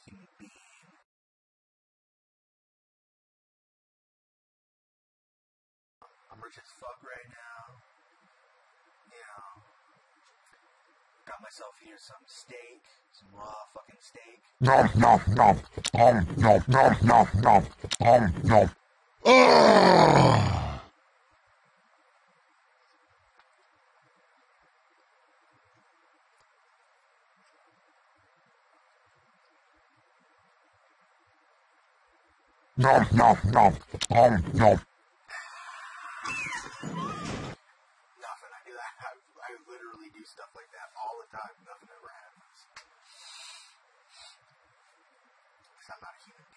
human being. I'm rich as fuck right now. You know, got myself here some steak, some raw fucking steak. Nom nom nom. Nom nom nom nom. Nom. Ah! Nom nom nom. Nom. Nothing. I do that. I literally do stuff like that all the time. Nothing ever happens. Because I'm not a human